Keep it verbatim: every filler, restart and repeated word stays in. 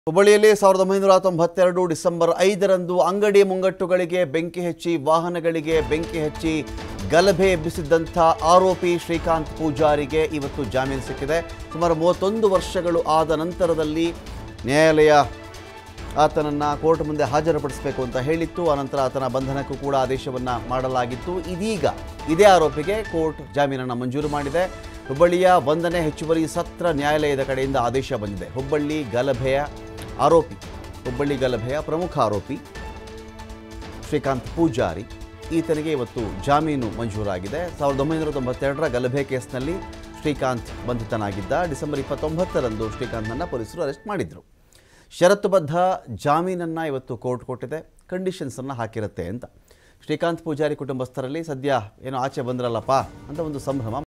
ಹುಬ್ಬಳ್ಳಿಯಲ್ಲಿ ಸಾವಿರದ ಒಂಬೈನೂರ ತೊಂಬತ್ತೆರಡು ಡಿಸೆಂಬರ್ ಐದರಂದು ಅಂಗಡಿ ಮುಂಗಟ್ಟುಗಳಿಗೆ ಬೆಂಕಿ ಹಚ್ಚಿ ವಾಹನಗಳಿಗೆ ಬೆಂಕಿ ಹಚ್ಚಿ ಗಲಭೆ ಎಬ್ಬಿಸಿದ್ದಂಥ ಆರೋಪಿ ಶ್ರೀಕಾಂತ್ ಪೂಜಾರಿಗೆ ಇವತ್ತು ಜಾಮೀನು ಸಿಕ್ಕಿದೆ. ಸುಮಾರು ಮೂವತ್ತೊಂದು ವರ್ಷಗಳು ಆದ ನಂತರದಲ್ಲಿ ನ್ಯಾಯಾಲಯ ಆತನನ್ನು ಕೋರ್ಟ್ ಮುಂದೆ ಹಾಜರುಪಡಿಸಬೇಕು ಅಂತ ಹೇಳಿತ್ತು. ಆನಂತರ ಆತನ ಬಂಧನಕ್ಕೂ ಕೂಡ ಆದೇಶವನ್ನು ಮಾಡಲಾಗಿತ್ತು. ಇದೀಗ ಇದೇ ಆರೋಪಿಗೆ ಕೋರ್ಟ್ ಜಾಮೀನನ್ನು ಮಂಜೂರು ಮಾಡಿದೆ. ಹುಬ್ಬಳ್ಳಿಯ ಒಂದನೇ ಹೆಚ್ಚುವರಿ ಸತ್ರ ನ್ಯಾಯಾಲಯದ ಕಡೆಯಿಂದ ಆದೇಶ ಬಂದಿದೆ. ಹುಬ್ಬಳ್ಳಿ ಗಲಭೆಯ ಆರೋಪಿ ಹುಬ್ಬಳ್ಳಿ ಗಲಭೆಯ ಪ್ರಮುಖ ಆರೋಪಿ ಶ್ರೀಕಾಂತ್ ಪೂಜಾರಿ ಈತನಿಗೆ ಇವತ್ತು ಜಾಮೀನು ಮಂಜೂರಾಗಿದೆ. ಸಾವಿರದ ಒಂಬೈನೂರ ತೊಂಬತ್ತೆರಡರ ಗಲಭೆ ಕೇಸ್ನಲ್ಲಿ ಶ್ರೀಕಾಂತ್ ಬಂಧಿತನಾಗಿದ್ದ. ಡಿಸೆಂಬರ್ ಇಪ್ಪತ್ತೊಂಬತ್ತರಂದು ಶ್ರೀಕಾಂತ್ನನ್ನು ಪೊಲೀಸರು ಅರೆಸ್ಟ್ ಮಾಡಿದರು. ಷರತ್ತುಬದ್ಧ ಜಾಮೀನನ್ನು ಇವತ್ತು ಕೋರ್ಟ್ ಕೊಟ್ಟಿದೆ. ಕಂಡೀಷನ್ಸನ್ನು ಹಾಕಿರುತ್ತೆ ಅಂತ ಶ್ರೀಕಾಂತ್ ಪೂಜಾರಿ ಕುಟುಂಬಸ್ಥರಲ್ಲಿ ಸದ್ಯ ಏನೋ ಆಚೆ ಬಂದ್ರಲ್ಲಪ್ಪ ಅಂತ ಒಂದು ಸಂಭ್ರಮ.